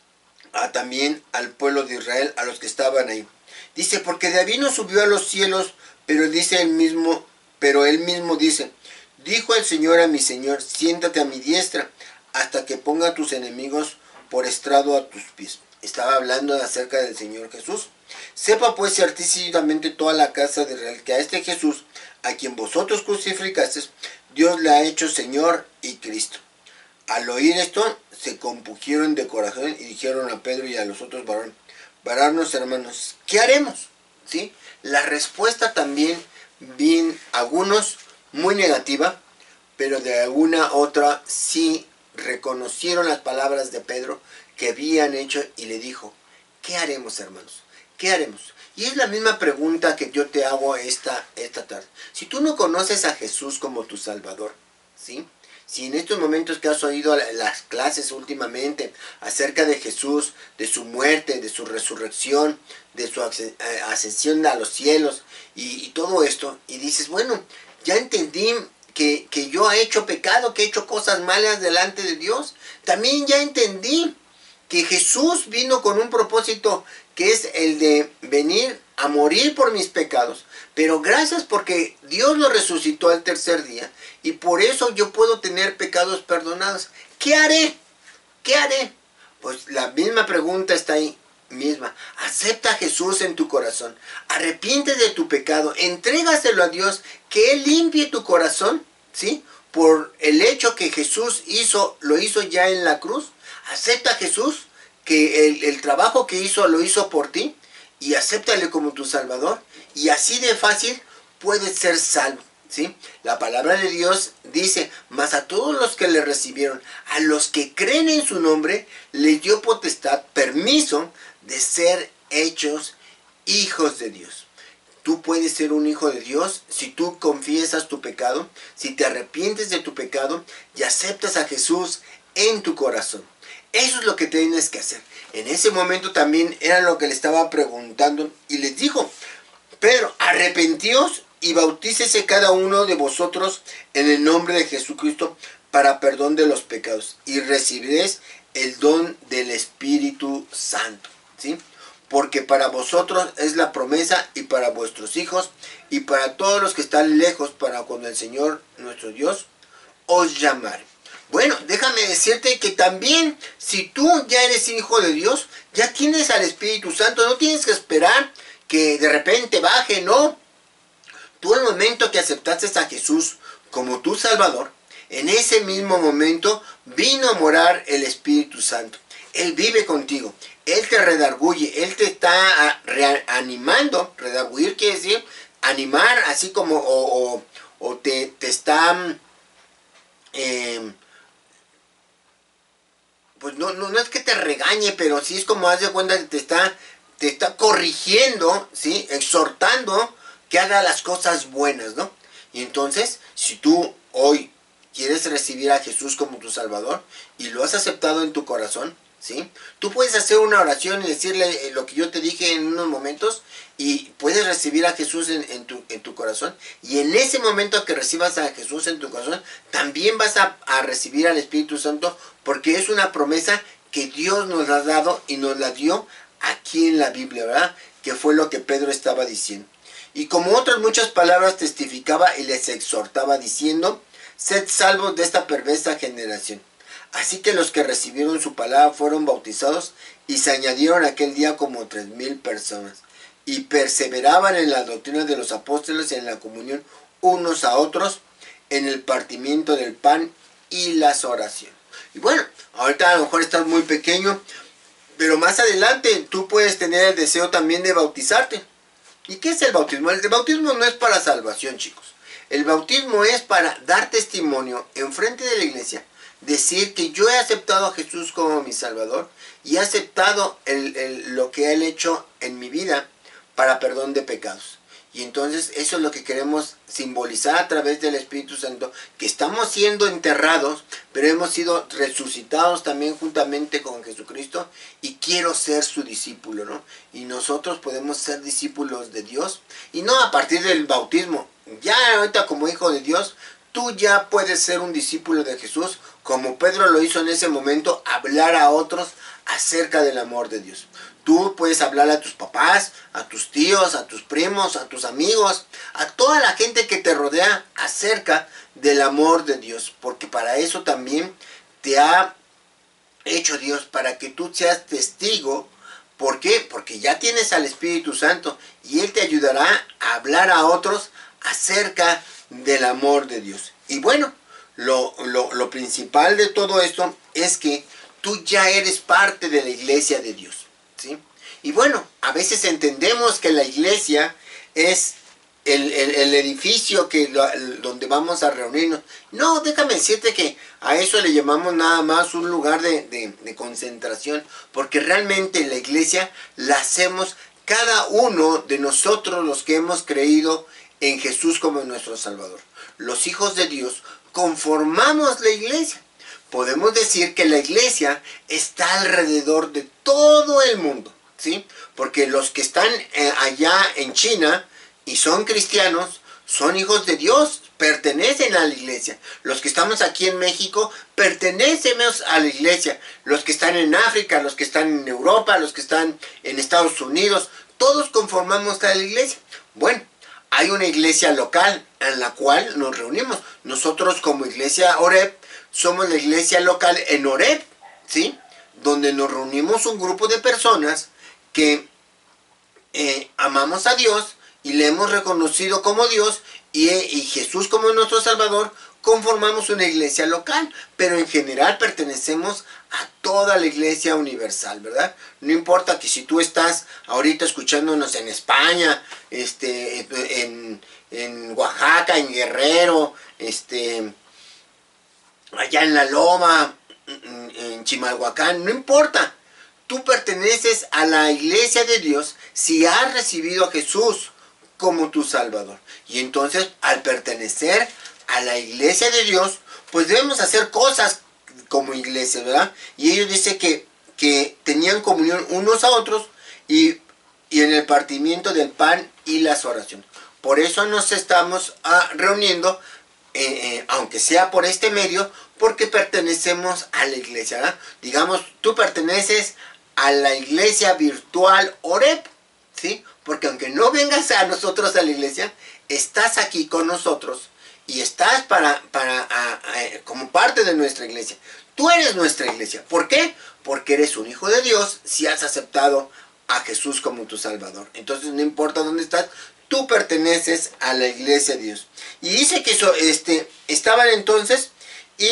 a también al pueblo de Israel, a los que estaban ahí. Dice, porque David no subió a los cielos, pero dice él mismo, pero él mismo dice, dijo el Señor a mi Señor, siéntate a mi diestra, hasta que ponga a tus enemigos por estrado a tus pies. Estaba hablando acerca del Señor Jesús. Sepa pues certísimamente toda la casa de Israel, que a este Jesús, a quien vosotros crucificasteis, Dios le ha hecho Señor y Cristo. Al oír esto, se compungieron de corazón y dijeron a Pedro y a los otros varones, varones hermanos, ¿qué haremos? ¿Sí? La respuesta también, bien, algunos muy negativa, pero de alguna otra sí reconocieron las palabras de Pedro que habían hecho, y le dijo, ¿qué haremos, hermanos? ¿Qué haremos? Y es la misma pregunta que yo te hago esta, esta tarde. Si tú no conoces a Jesús como tu Salvador, ¿sí? Si en estos momentos que has oído las clases últimamente acerca de Jesús, de su muerte, de su resurrección, de su ascensión a los cielos y, y todo esto, y dices, bueno, ya entendí que, que yo he hecho pecado, que he hecho cosas malas delante de Dios, también ya entendí que Jesús vino con un propósito que es el de venir a morir por mis pecados, pero gracias porque Dios lo resucitó al tercer día, y por eso yo puedo tener pecados perdonados. ¿Qué haré? ¿Qué haré? Pues la misma pregunta está ahí misma. Acepta a Jesús en tu corazón, arrepiente de tu pecado, entrégaselo a Dios, que Él limpie tu corazón, ¿sí? Por el hecho que Jesús hizo, lo hizo ya en la cruz. Acepta a Jesús, que el, el trabajo que hizo lo hizo por ti, y acéptale como tu Salvador, y así de fácil puedes ser salvo, ¿sí? La palabra de Dios dice, mas a todos los que le recibieron, a los que creen en su nombre, les dio potestad, permiso de ser hechos hijos de Dios. Tú puedes ser un hijo de Dios si tú confiesas tu pecado, si te arrepientes de tu pecado y aceptas a Jesús en tu corazón. Eso es lo que tienes que hacer. En ese momento también era lo que le estaba preguntando, y les dijo, Pedro, arrepentíos y bautícese cada uno de vosotros en el nombre de Jesucristo para perdón de los pecados, y recibiréis el don del Espíritu Santo, ¿sí? porque para vosotros es la promesa y para vuestros hijos y para todos los que están lejos, para cuando el Señor nuestro Dios os llamare. Bueno, déjame decirte que también si tú ya eres hijo de Dios, ya tienes al Espíritu Santo, no tienes que esperar que de repente baje, no. Tú el momento que aceptaste a Jesús como tu Salvador, en ese mismo momento vino a morar el Espíritu Santo. Él vive contigo, Él te redarguye, Él te está reanimando. Redarguir quiere decir animar, así como o, o, o te, te está... Eh, pues no, no, no es que te regañe, pero sí es como haz de cuenta que te está, te está corrigiendo, ¿sí? Exhortando que haga las cosas buenas, ¿no? Y entonces, si tú hoy quieres recibir a Jesús como tu Salvador y lo has aceptado en tu corazón, ¿sí? Tú puedes hacer una oración y decirle lo que yo te dije en unos momentos y puedes recibir a Jesús en, en, tu, en tu corazón. Y en ese momento que recibas a Jesús en tu corazón, también vas a, a recibir al Espíritu Santo, porque es una promesa que Dios nos ha dado y nos la dio aquí en la Biblia, ¿verdad? Que fue lo que Pedro estaba diciendo. Y como otras muchas palabras testificaba y les exhortaba diciendo: sed salvos de esta perversa generación. Así que los que recibieron su palabra fueron bautizados y se añadieron aquel día como tres mil personas. Y perseveraban en la doctrina de los apóstoles, en la comunión unos a otros, en el partimiento del pan y las oraciones. Y bueno, ahorita a lo mejor estás muy pequeño, pero más adelante tú puedes tener el deseo también de bautizarte. ¿Y qué es el bautismo? El bautismo no es para salvación, chicos. El bautismo es para dar testimonio en frente de la iglesia, decir que yo he aceptado a Jesús como mi Salvador y he aceptado el, el, lo que Él ha hecho en mi vida para perdón de pecados. Y entonces eso es lo que queremos simbolizar a través del Espíritu Santo, que estamos siendo enterrados, pero hemos sido resucitados también juntamente con Jesucristo, y quiero ser su discípulo, ¿no? Y nosotros podemos ser discípulos de Dios, y no a partir del bautismo. Ya ahorita como hijo de Dios, tú ya puedes ser un discípulo de Jesús, como Pedro lo hizo en ese momento, hablar a otros acerca del amor de Dios. Tú puedes hablar a tus papás, a tus tíos, a tus primos, a tus amigos, a toda la gente que te rodea acerca del amor de Dios. Porque para eso también te ha hecho Dios, para que tú seas testigo. ¿Por qué? Porque ya tienes al Espíritu Santo y Él te ayudará a hablar a otros acerca del amor de Dios. Y bueno, lo, lo, lo principal de todo esto es que tú ya eres parte de la iglesia de Dios. ¿Sí? Y bueno, a veces entendemos que la iglesia es el, el, el edificio que lo, el, donde vamos a reunirnos. No, déjame decirte que a eso le llamamos nada más un lugar de, de, de concentración, porque realmente la iglesia la hacemos cada uno de nosotros, los que hemos creído en Jesús como nuestro Salvador. Los hijos de Dios conformamos la iglesia. Podemos decir que la iglesia está alrededor de todo el mundo, ¿sí? Porque los que están eh, allá en China y son cristianos, son hijos de Dios, pertenecen a la iglesia. Los que estamos aquí en México, pertenecemos a la iglesia. Los que están en África, los que están en Europa, los que están en Estados Unidos, todos conformamos a la iglesia. Bueno, hay una iglesia local en la cual nos reunimos. Nosotros como iglesia Oreb, somos la iglesia local en Oreb, ¿sí? Donde nos reunimos un grupo de personas que eh, amamos a Dios y le hemos reconocido como Dios y, y Jesús como nuestro Salvador. Conformamos una iglesia local, pero en general pertenecemos a toda la iglesia universal, ¿verdad? No importa que si tú estás ahorita escuchándonos en España, este, en, en Oaxaca, en Guerrero, este... allá en La Loma, en Chimalhuacán, no importa. Tú perteneces a la iglesia de Dios si has recibido a Jesús como tu Salvador. Y entonces, al pertenecer a la iglesia de Dios, pues debemos hacer cosas como iglesia, ¿verdad? Y ellos dicen que, que tenían comunión unos a otros y, y en el partimiento del pan y las oraciones. Por eso nos estamos ah, reuniendo, Eh, eh, aunque sea por este medio, porque pertenecemos a la iglesia, ¿verdad? Digamos, tú perteneces a la iglesia virtual Oreb, ¿sí? Porque aunque no vengas a nosotros a la iglesia, estás aquí con nosotros y estás para, para, a, a, como parte de nuestra iglesia. Tú eres nuestra iglesia. ¿Por qué? Porque eres un hijo de Dios si has aceptado a Jesús como tu Salvador. Entonces no importa dónde estás, tú perteneces a la iglesia de Dios. Y dice que eso, este, estaban entonces y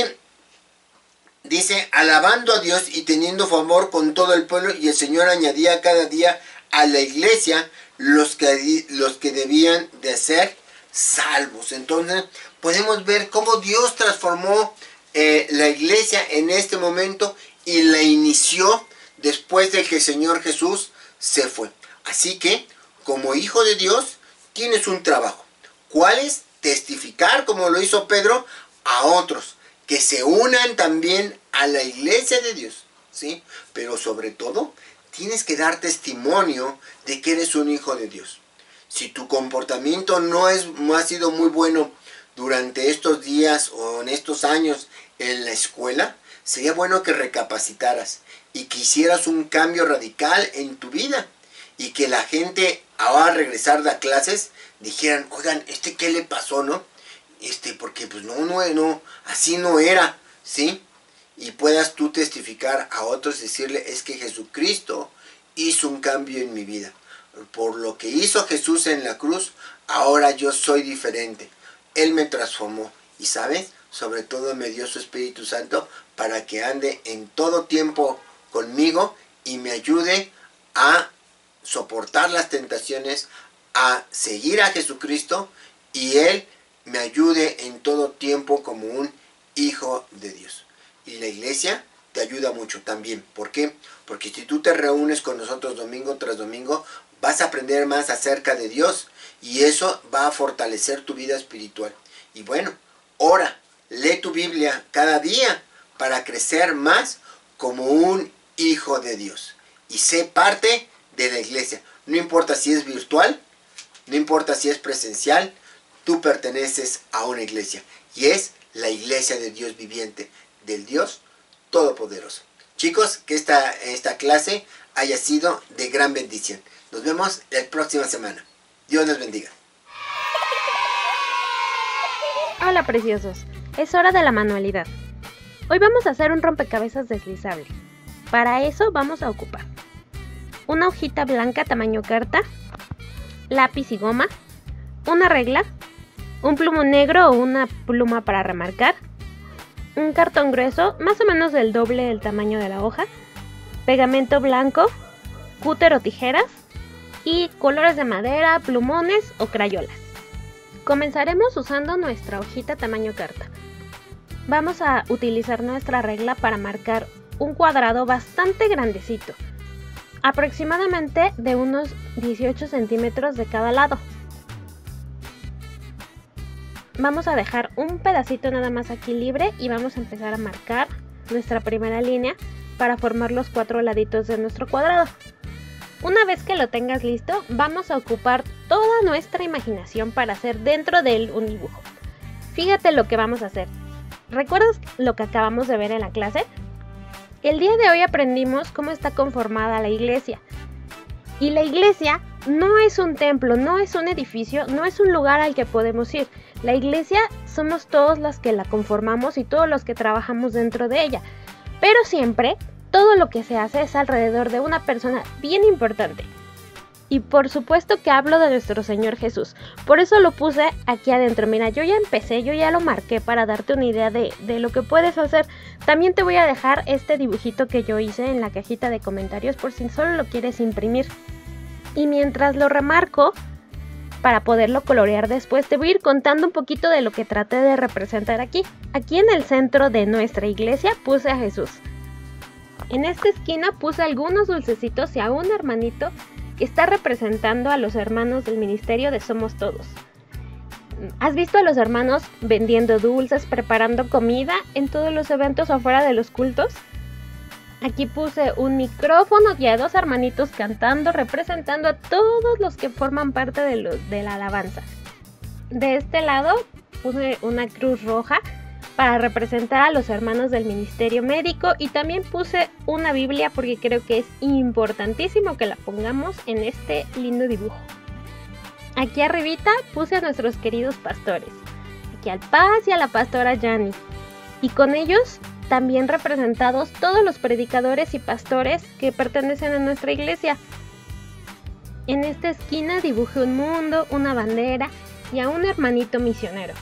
dice, alabando a Dios y teniendo favor con todo el pueblo, y el Señor añadía cada día a la iglesia los que, los que debían de ser salvos. Entonces podemos ver cómo Dios transformó eh, la iglesia en este momento y la inició después de que el Señor Jesús se fue. Así que, como hijo de Dios, tienes un trabajo. ¿Cuál es? Testificar, como lo hizo Pedro, a otros, que se unan también a la iglesia de Dios, ¿sí? Pero sobre todo, tienes que dar testimonio de que eres un hijo de Dios. Si tu comportamiento no, es, no ha sido muy bueno durante estos días o en estos años en la escuela, sería bueno que recapacitaras y que hicieras un cambio radical en tu vida. Y que la gente, ahora al regresar de clases, dijeran, oigan, ¿este qué le pasó, no? Este, porque pues no, no, no, así no era, ¿sí? Y puedas tú testificar a otros y decirle, es que Jesucristo hizo un cambio en mi vida. Por lo que hizo Jesús en la cruz, ahora yo soy diferente. Él me transformó. Y ¿sabes? Sobre todo me dio su Espíritu Santo para que ande en todo tiempo conmigo y me ayude a soportar las tentaciones, a seguir a Jesucristo, y Él me ayude en todo tiempo como un hijo de Dios. Y la iglesia te ayuda mucho también. ¿Por qué? Porque si tú te reúnes con nosotros domingo tras domingo, vas a aprender más acerca de Dios y eso va a fortalecer tu vida espiritual. Y bueno, ora, lee tu Biblia cada día para crecer más como un hijo de Dios. Y sé parte de la iglesia. No importa si es virtual, no importa si es presencial, tú perteneces a una iglesia. Y es la iglesia de Dios viviente, del Dios Todopoderoso. Chicos, que esta, esta clase haya sido de gran bendición. Nos vemos la próxima semana. Dios les bendiga. Hola preciosos, es hora de la manualidad. Hoy vamos a hacer un rompecabezas deslizable. Para eso vamos a ocupar una hojita blanca tamaño carta, lápiz y goma, una regla, un plumón negro o una pluma para remarcar, un cartón grueso, más o menos del doble del tamaño de la hoja, pegamento blanco, cúter o tijeras y colores de madera, plumones o crayolas. Comenzaremos usando nuestra hojita tamaño carta. Vamos a utilizar nuestra regla para marcar un cuadrado bastante grandecito, aproximadamente de unos dieciocho centímetros de cada lado. Vamos a dejar un pedacito nada más aquí libre y vamos a empezar a marcar nuestra primera línea para formar los cuatro laditos de nuestro cuadrado. Una vez que lo tengas listo, vamos a ocupar toda nuestra imaginación para hacer dentro de él un dibujo. Fíjate lo que vamos a hacer. ¿Recuerdas lo que acabamos de ver en la clase? El día de hoy aprendimos cómo está conformada la iglesia. Y la iglesia no es un templo, no es un edificio, no es un lugar al que podemos ir. La iglesia somos todos los que la conformamos y todos los que trabajamos dentro de ella. Pero siempre, todo lo que se hace es alrededor de una persona bien importante. Y por supuesto que hablo de nuestro Señor Jesús. Por eso lo puse aquí adentro. Mira, yo ya empecé, yo ya lo marqué para darte una idea de, de lo que puedes hacer. También te voy a dejar este dibujito que yo hice en la cajita de comentarios por si solo lo quieres imprimir. Y mientras lo remarco, para poderlo colorear después, te voy a ir contando un poquito de lo que traté de representar aquí. Aquí en el centro de nuestra iglesia puse a Jesús. En esta esquina puse algunos dulcecitos y a un hermanito que está representando a los hermanos del ministerio de Somos Todos. ¿Has visto a los hermanos vendiendo dulces, preparando comida en todos los eventos afuera de los cultos? Aquí puse un micrófono y a dos hermanitos cantando, representando a todos los que forman parte de, lo, de la alabanza. De este lado puse una cruz roja para representar a los hermanos del ministerio médico, y también puse una Biblia porque creo que es importantísimo que la pongamos en este lindo dibujo. Aquí arribita puse a nuestros queridos pastores, aquí al Paz y a la pastora Yani, y con ellos también representados todos los predicadores y pastores que pertenecen a nuestra iglesia. En esta esquina dibujé un mundo, una bandera y a un hermanito misionero.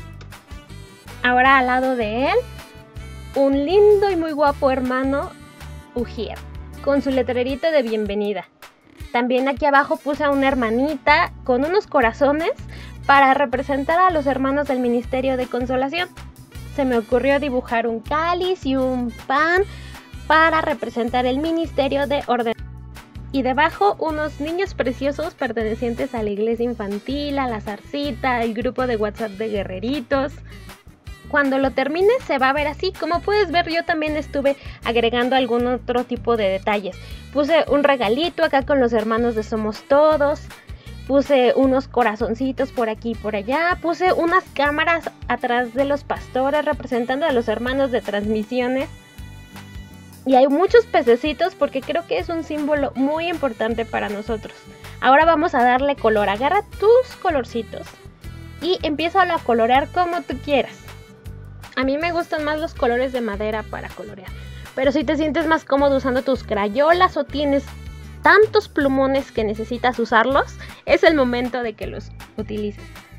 Ahora al lado de él, un lindo y muy guapo hermano Ujier, con su letrerito de bienvenida. También aquí abajo puse a una hermanita con unos corazones para representar a los hermanos del Ministerio de Consolación. Se me ocurrió dibujar un cáliz y un pan para representar el Ministerio de Orden. Y debajo unos niños preciosos pertenecientes a la iglesia infantil, a la zarcita, el grupo de WhatsApp de guerreritos. Cuando lo termine se va a ver así. Como puedes ver, yo también estuve agregando algún otro tipo de detalles. Puse un regalito acá con los hermanos de Somos Todos. Puse unos corazoncitos por aquí y por allá. Puse unas cámaras atrás de los pastores representando a los hermanos de transmisiones. Y hay muchos pececitos porque creo que es un símbolo muy importante para nosotros. Ahora vamos a darle color. Agarra tus colorcitos y empieza a colorear como tú quieras. A mí me gustan más los colores de madera para colorear. Pero si te sientes más cómodo usando tus crayolas o tienes tantos plumones que necesitas usarlos, es el momento de que los utilices.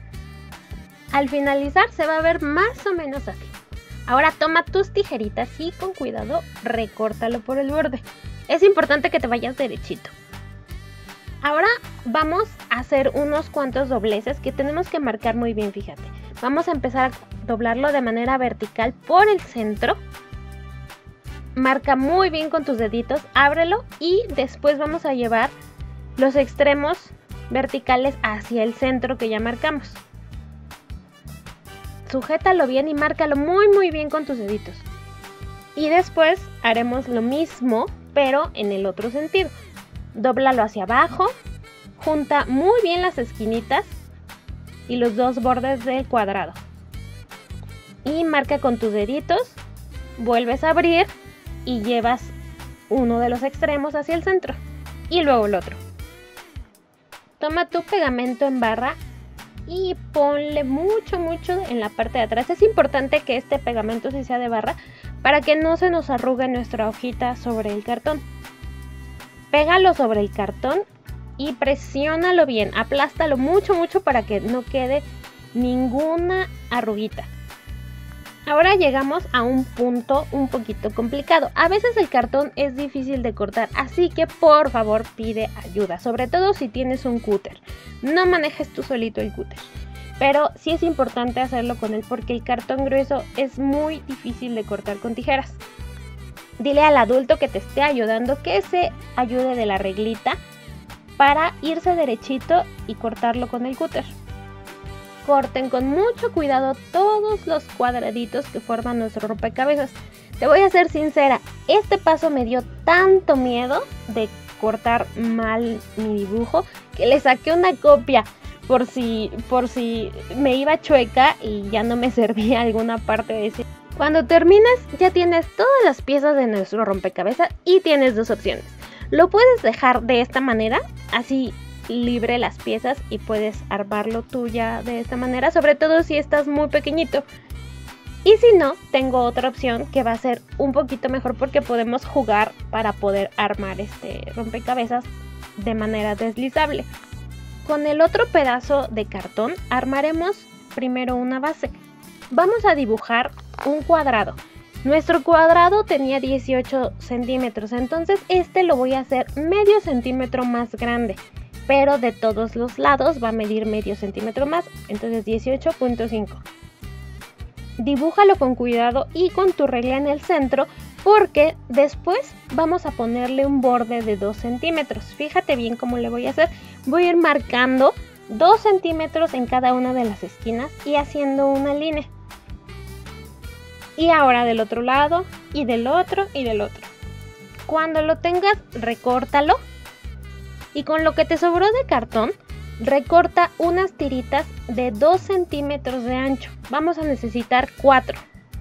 Al finalizar se va a ver más o menos así. Ahora toma tus tijeritas y con cuidado recórtalo por el borde. Es importante que te vayas derechito. Ahora vamos a hacer unos cuantos dobleces que tenemos que marcar muy bien, fíjate. Vamos a empezar a doblarlo de manera vertical por el centro. Marca muy bien con tus deditos, ábrelo y después vamos a llevar los extremos verticales hacia el centro que ya marcamos. Sujétalo bien y márcalo muy muy bien con tus deditos. Y después haremos lo mismo, pero en el otro sentido. Dóblalo hacia abajo, junta muy bien las esquinitas y los dos bordes del cuadrado. Y marca con tus deditos, vuelves a abrir y llevas uno de los extremos hacia el centro y luego el otro. Toma tu pegamento en barra y ponle mucho mucho en la parte de atrás. Es importante que este pegamento sí sea de barra para que no se nos arrugue nuestra hojita sobre el cartón. Pégalo sobre el cartón y presiónalo bien, aplástalo mucho mucho para que no quede ninguna arruguita. Ahora llegamos a un punto un poquito complicado. A veces el cartón es difícil de cortar, así que por favor pide ayuda, sobre todo si tienes un cúter. No manejes tú solito el cúter, pero sí es importante hacerlo con él porque el cartón grueso es muy difícil de cortar con tijeras. Dile al adulto que te esté ayudando que se ayude de la reglita para irse derechito y cortarlo con el cúter. Corten con mucho cuidado todos los cuadraditos que forman nuestro rompecabezas. Te voy a ser sincera, este paso me dio tanto miedo de cortar mal mi dibujo que le saqué una copia por si, por si me iba chueca y ya no me servía alguna parte de ese. Cuando termines ya tienes todas las piezas de nuestro rompecabezas y tienes dos opciones. Lo puedes dejar de esta manera, así libre las piezas y puedes armarlo tú ya de esta manera, sobre todo si estás muy pequeñito. Y si no, tengo otra opción que va a ser un poquito mejor porque podemos jugar para poder armar este rompecabezas de manera deslizable. Con el otro pedazo de cartón armaremos primero una base. Vamos a dibujar un cuadrado. Nuestro cuadrado tenía dieciocho centímetros, entonces este lo voy a hacer medio centímetro más grande. Pero de todos los lados va a medir medio centímetro más, entonces dieciocho punto cinco. Dibújalo con cuidado y con tu regla en el centro porque después vamos a ponerle un borde de dos centímetros. Fíjate bien cómo le voy a hacer. Voy a ir marcando dos centímetros en cada una de las esquinas y haciendo una línea. Y ahora del otro lado y del otro y del otro. Cuando lo tengas, recórtalo. Y con lo que te sobró de cartón, recorta unas tiritas de dos centímetros de ancho. Vamos a necesitar cuatro.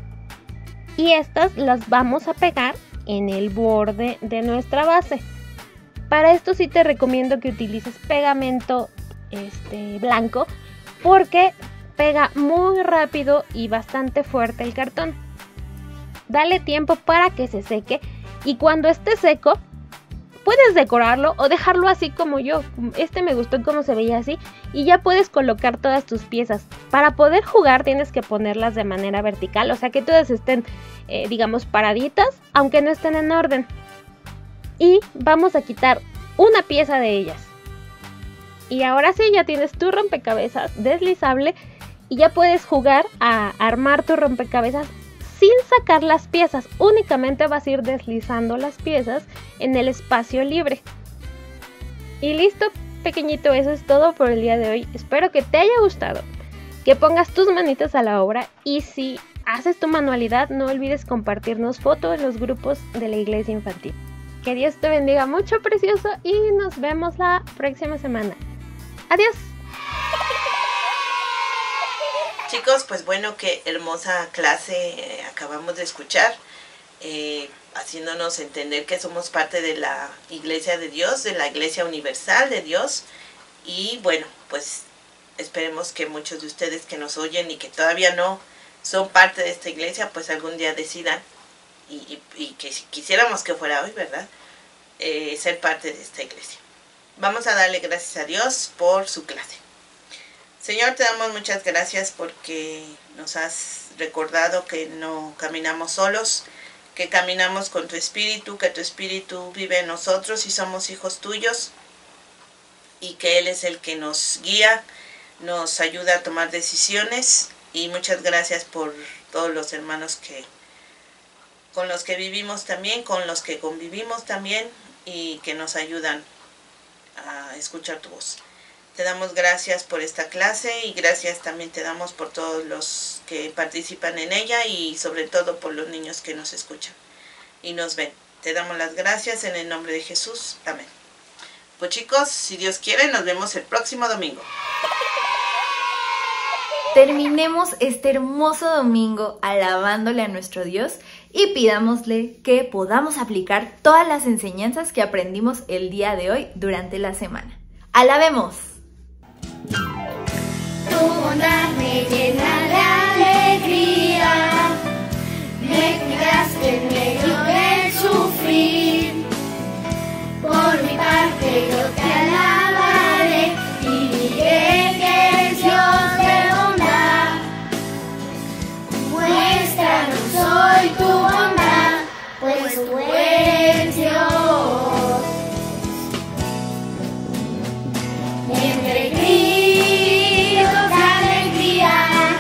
y estas las vamos a pegar en el borde de nuestra base. Para esto sí te recomiendo que utilices pegamento este, blanco, porque pega muy rápido y bastante fuerte el cartón. Dale tiempo para que se seque, y cuando esté seco puedes decorarlo o dejarlo así como yo. Este me gustó cómo se veía así, y ya puedes colocar todas tus piezas. Para poder jugar tienes que ponerlas de manera vertical, o sea que todas estén eh, digamos paraditas, aunque no estén en orden. Y vamos a quitar una pieza de ellas. Y ahora sí, ya tienes tu rompecabezas deslizable y ya puedes jugar a armar tu rompecabezas sin sacar las piezas. Únicamente vas a ir deslizando las piezas en el espacio libre. Y listo, pequeñito, eso es todo por el día de hoy. Espero que te haya gustado, que pongas tus manitas a la obra, y si haces tu manualidad no olvides compartirnos fotos en los grupos de la iglesia infantil. Que Dios te bendiga mucho, precioso, y nos vemos la próxima semana. Adiós. Chicos, pues bueno, qué hermosa clase eh, acabamos de escuchar, eh, haciéndonos entender que somos parte de la Iglesia de Dios, de la Iglesia Universal de Dios. Y bueno, pues esperemos que muchos de ustedes que nos oyen y que todavía no son parte de esta iglesia, pues algún día decidan, y, y, y que quisiéramos que fuera hoy, ¿verdad?, eh, ser parte de esta iglesia. Vamos a darle gracias a Dios por su clase. Señor, te damos muchas gracias porque nos has recordado que no caminamos solos, que caminamos con tu Espíritu, que tu Espíritu vive en nosotros y somos hijos tuyos, y que Él es el que nos guía, nos ayuda a tomar decisiones. Y muchas gracias por todos los hermanos que con los que vivimos también, con los que convivimos también, y que nos ayudan a escuchar tu voz. Te damos gracias por esta clase, y gracias también te damos por todos los que participan en ella, y sobre todo por los niños que nos escuchan y nos ven. Te damos las gracias en el nombre de Jesús. Amén. Pues chicos, si Dios quiere, nos vemos el próximo domingo. Terminemos este hermoso domingo alabándole a nuestro Dios y pidámosle que podamos aplicar todas las enseñanzas que aprendimos el día de hoy durante la semana. ¡Alabemos! Tu bondad me llena de alegría, me cuidaste en medio del sufrir. Por mi parte yo te alabaré y diré que eres Dios de bondad. Muéstranos hoy tu bondad, pues tú eres Dios. Entre gritos de alegría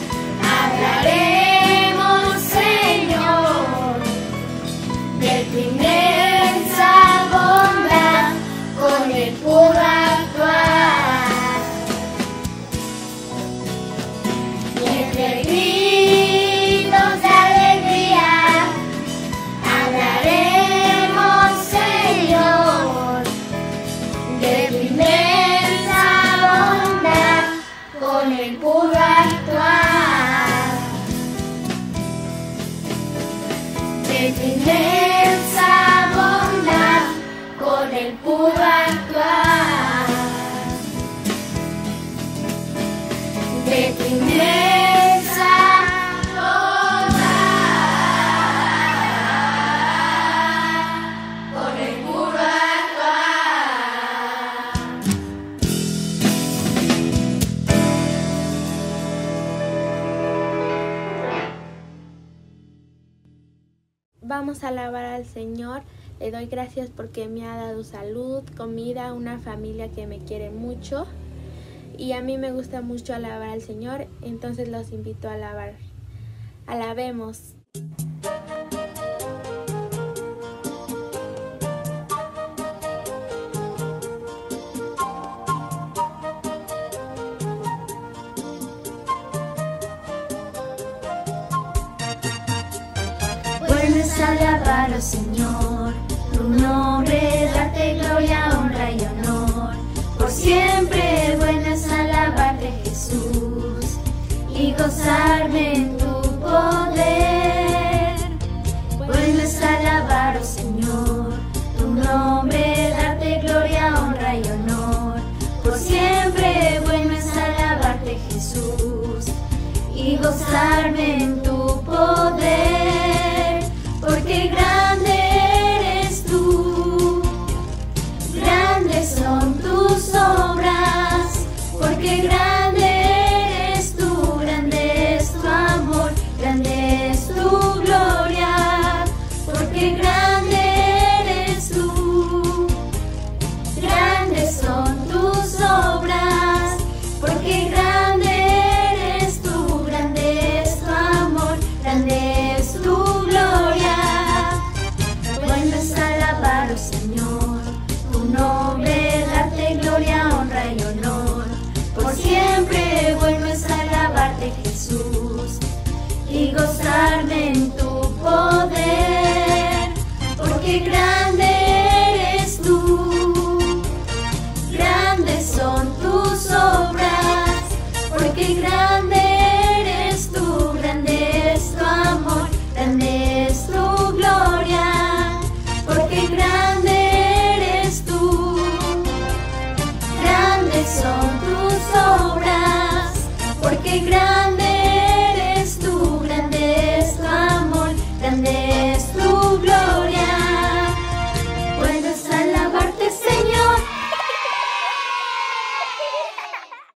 hablaremos, Señor, de tu inmensa bondad con el puro actuar. Y entre gritos de alegría hablaremos, Señor, de tu inmensa bondad con el puro actuar. De tu inmensa bondad con el puro actuar. De tu inmensa bondad con el puro actuar. Vamos a alabar al Señor. Le doy gracias porque me ha dado salud, comida, una familia que me quiere mucho. Y a mí me gusta mucho alabar al Señor, entonces los invito a alabar. Alabemos. Bueno es alabar al Señor, tu nombre, darte gloria, honra y honor. Por siempre bueno es alabarte, Jesús, y gozarme en tu poder. gozarme en tu poder, porque grande eres tú, grandes son tus obras, porque grande eres tú, grande es tu amor, grande es tu gloria, porque grande eres tú, grandes son tus obras, porque grande eres tú, grande es tu amor, grande es tu gloria. Bueno es alabar, oh Señor, tu nombre, darte gloria, honra y honor, por siempre. Bueno es alabarte, Jesús, y gozarme en tu poder, porque grande eres tú, grandes son tus obras, porque grande eres tú, grande es tu amor, grande es tu gloria, porque grande eres tú, grandes son tus obras, porque grande